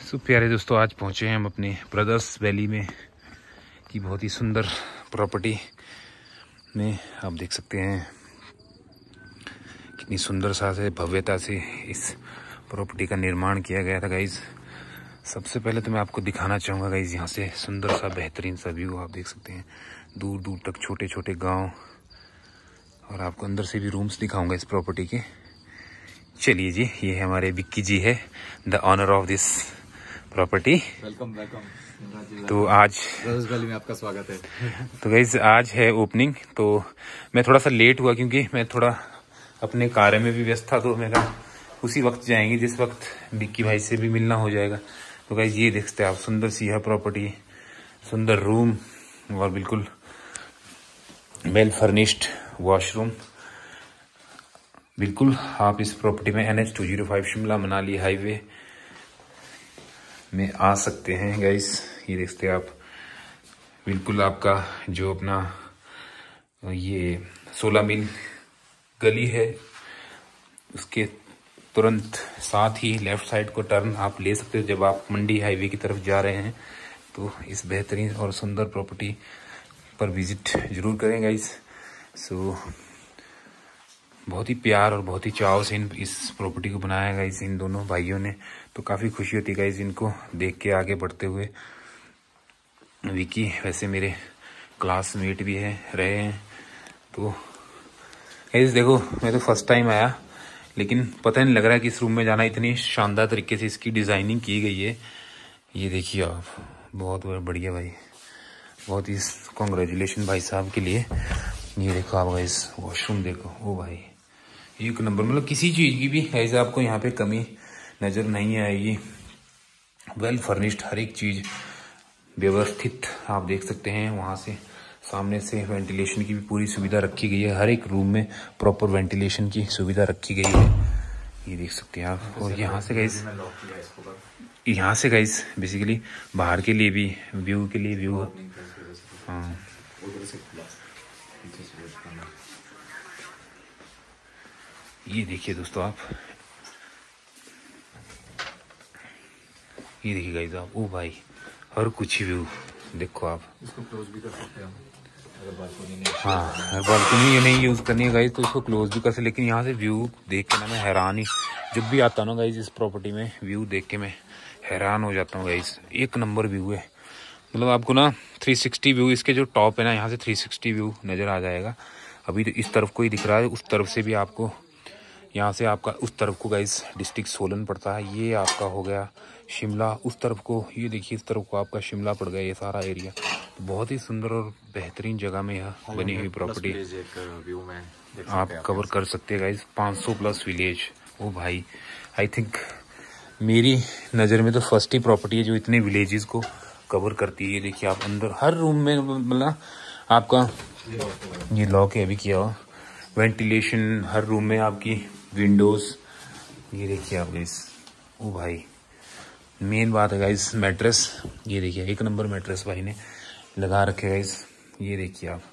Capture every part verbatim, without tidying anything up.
सो प्यारे दोस्तों, आज पहुंचे हैं हम अपने ब्रदर्स वैली में की बहुत ही सुंदर प्रॉपर्टी में। आप देख सकते हैं कितनी सुंदर सा से भव्यता से इस प्रॉपर्टी का निर्माण किया गया था गाइज। सबसे पहले तो मैं आपको दिखाना चाहूँगा गाइज, यहाँ से सुंदर सा बेहतरीन सा व्यू आप देख सकते हैं। दूर दूर तक छोटे छोटे गांव, और आपको अंदर से भी रूम्स दिखाऊंगा इस प्रॉपर्टी के। चलिए जी, ये हमारे विक्की जी है, the honour of this property. Welcome welcome. तो आज ब्रदर्स वैली में आपका स्वागत है। तो गाइज आज है ओपनिंग, तो मैं थोड़ा सा लेट हुआ क्योंकि मैं थोड़ा अपने कार्य में भी व्यस्त था। तो मेरा उसी वक्त जाएंगे जिस वक्त विक्की भाई से भी मिलना हो जाएगा। तो गाइज ये देखते हैं आप, सुंदर सी है प्रॉपर्टी, सुंदर रूम और बिल्कुल वेल फर्निश्ड वॉशरूम। बिल्कुल आप इस प्रॉपर्टी में N H two zero five Shimla Manali highway में आ सकते हैं गाइस। ये देखते हैं आप, बिल्कुल आपका जो अपना ये सोलह मील गली है उसके तुरंत साथ ही लेफ्ट साइड को टर्न आप ले सकते हो जब आप मंडी हाईवे की तरफ जा रहे हैं। तो इस बेहतरीन और सुंदर प्रॉपर्टी पर विजिट जरूर करें गाइस। सो बहुत ही प्यार और बहुत ही चाव से इन इस प्रॉपर्टी को बनाया गाइस इन दोनों भाइयों ने। तो काफ़ी खुशी होती है गाइस इनको देख के आगे बढ़ते हुए। विकी वैसे मेरे क्लासमेट भी है रहे हैं। तो गाइस देखो, मैं तो फर्स्ट टाइम आया, लेकिन पता नहीं लग रहा है कि इस रूम में जाना, इतनी शानदार तरीके से इसकी डिज़ाइनिंग की गई है। ये देखिए आप, बहुत बढ़िया भाई, बहुत ही कॉन्ग्रेचुलेशन भाई साहब के लिए। ये देखो आप गाइस, वॉशरूम देखो, ओ भाई एक नंबर, मतलब किसी चीज़ की भी ऐसे आपको यहाँ पे कमी नज़र नहीं आएगी। वेल फर्निश्ड, हर एक चीज़ व्यवस्थित आप देख सकते हैं। वहाँ से सामने से वेंटिलेशन की भी पूरी सुविधा रखी गई है, हर एक रूम में प्रॉपर वेंटिलेशन की सुविधा रखी गई है। ये देख सकते हैं आप। और यहाँ से गाइस, यहाँ से गाइस बेसिकली बाहर के लिए भी व्यू के लिए व्यू, हाँ ये देखिए दोस्तों आप, ये देखिए गाइस आप, ओ भाई हर कुछ ही व्यू देखो आप। इसको क्लोज भी कर सकते हैं अगर बालकनी नहीं, हाँ अगर बालकनी ये नहीं यूज़ करनी है गाइस तो इसको क्लोज भी कर सकते। लेकिन यहाँ से व्यू देख के ना मैं हैरान ही, जब भी आता हूँ ना गाइस इस प्रॉपर्टी में, व्यू देख के मैं हैरान हो जाता हूँ गाइस। एक नंबर व्यू है, मतलब आपको ना थ्री सिक्सटी व्यू, इसके जो टॉप है ना यहाँ से थ्री सिक्सटी व्यू नज़र आ जाएगा। अभी तो इस तरफ को ही दिख रहा है, उस तरफ से भी आपको, यहाँ से आपका उस तरफ को गाइस डिस्ट्रिक्ट सोलन पड़ता है। ये आपका हो गया शिमला, उस तरफ को ये देखिए, इस तरफ को आपका शिमला पड़ गया, ये सारा एरिया। तो बहुत ही सुंदर और बेहतरीन जगह में यह बनी हुई प्रॉपर्टी व्यू में आप कवर कर सकते हैं गाइस। पाँच सौ प्लस विलेज, ओ भाई आई थिंक मेरी नज़र में तो फर्स्ट ही प्रॉपर्टी है जो इतने विलेजेस को कवर करती है। ये देखिए आप, अंदर हर रूम में मतलब आपका ये लॉक है अभी किया हुआ, वेंटिलेशन हर रूम में आपकी, विंडोज। ये देखिए आप गाइस, ओ भाई मेन बात है गाइस मैट्रेस। ये देखिए एक नंबर मैट्रेस भाई ने लगा रखे गाइस, ये देखिए आप।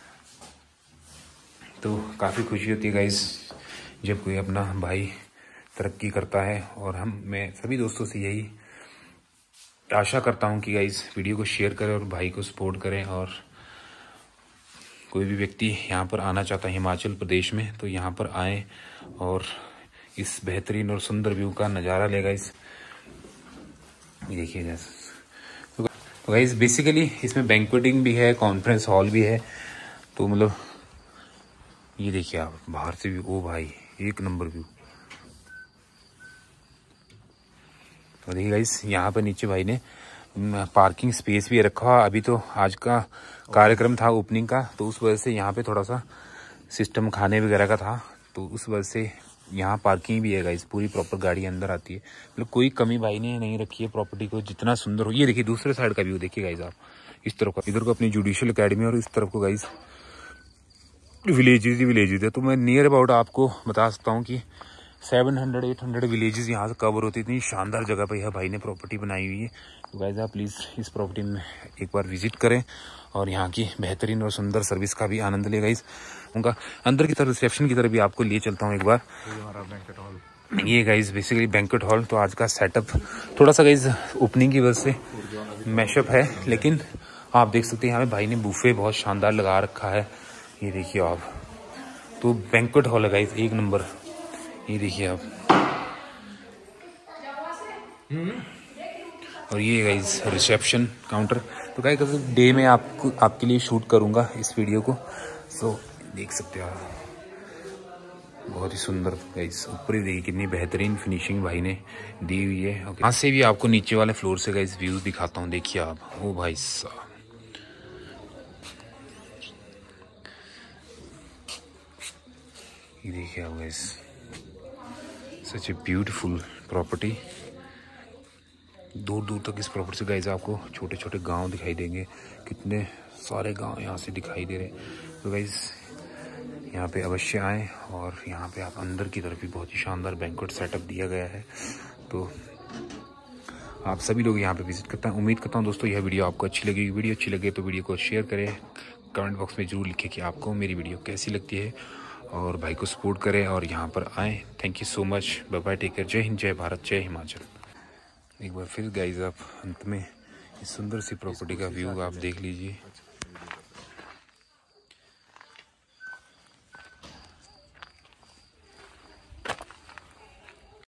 तो काफ़ी खुशी होती है गाइस जब कोई अपना भाई तरक्की करता है। और हम मैं सभी दोस्तों से यही आशा करता हूँ कि गाइस वीडियो को शेयर करें और भाई को सपोर्ट करें। और कोई भी व्यक्ति यहाँ पर आना चाहता है हिमाचल प्रदेश में, तो यहाँ पर आए और इस बेहतरीन और सुंदर व्यू का नज़ारा लेगा। इस देखिए गाइस, तो गाइस बेसिकली इसमें बैंक्वेटिंग भी है, कॉन्फ्रेंस हॉल भी है। तो मतलब ये देखिए आप बाहर से भी, ओ भाई एक नंबर व्यू। तो देखिए गाइस, यहाँ पर नीचे भाई ने पार्किंग स्पेस भी रखा। अभी तो आज का कार्यक्रम था ओपनिंग का, तो उस वजह से यहाँ पे थोड़ा सा सिस्टम खाने वगैरह का था, तो उस वजह से यहाँ पार्किंग भी है गाइस, पूरी प्रॉपर गाड़ी अंदर आती है। मतलब कोई कमी भाई ने नहीं रखी है प्रॉपर्टी को, जितना सुंदर हो। ये देखिए दूसरे साइड का व्यू देखिए गाइस आप, इस तरफ का, इधर को अपनी जुडिशियल अकेडमी और इस तरफ को गाइस विलेजेस ही विलेजेस है। तो मैं नियर अबाउट आपको बता सकता हूँ कि seven hundred eight hundred villages यहाँ से कवर होती है। इतनी शानदार जगह पर यह भाई ने प्रॉपर्टी बनाई हुई है। तो गाइस आप प्लीज़ इस प्रॉपर्टी में एक बार विजिट करें और यहाँ की बेहतरीन और सुंदर सर्विस का भी आनंद ले गाइस। उनका अंदर की तरफ, रिसेप्शन की तरफ भी आपको लिए चलता हूँ एक बार। हमारा बैंक्वेट हॉल, ये गाइज बेसिकली बैंक्वेट हॉल। तो आज का सेटअप थोड़ा सा गाइज ओपनिंग की वजह से मैशअप है, लेकिन आप देख सकते हैं यहाँ पे भाई ने बूफे बहुत शानदार लगा रखा है। ये देखिए आप, तो बैंक्वेट हॉल है गाइज एक नंबर। ये देखिए आप, और ये गाइज रिसेप्शन काउंटर। तो गाइज डे में आपको आपके लिए शूट करूँगा इस वीडियो को, सो देख सकते हो आप, बहुत ही सुंदर गाइस। ऊपर ही देखिए कितनी बेहतरीन फिनिशिंग भाई ने दी हुई है। ओके, यहाँ से भी आपको नीचे वाले फ्लोर से गाइस व्यूज दिखाता हूँ। देखिए आप, ओ भाई साहब, ये देखिए आप guys, such a beautiful property. दूर दूर तक इस प्रॉपर्टी से गाइस आपको छोटे छोटे गांव दिखाई देंगे, कितने सारे गांव यहाँ से दिखाई दे रहे हैं। तो गाइस यहाँ पे अवश्य आएँ, और यहाँ पे आप अंदर की तरफ भी बहुत ही शानदार बैंक्वेट सेटअप दिया गया है। तो आप सभी लोग यहाँ पे विजिट करता हूँ। उम्मीद करता हूँ दोस्तों यह वीडियो आपको अच्छी लगेगी। वीडियो अच्छी लगे तो वीडियो को शेयर करें, कमेंट बॉक्स में जरूर लिखें कि आपको मेरी वीडियो कैसी लगती है, और भाई को सपोर्ट करें और यहाँ पर आएँ। Thank you so much, bye bye, take care, जय हिंद, जय भारत, जय हिमाचल। एक बार फिर गाइज आप अंत में इस सुंदर सी प्रॉपर्टी का व्यू आप देख लीजिए।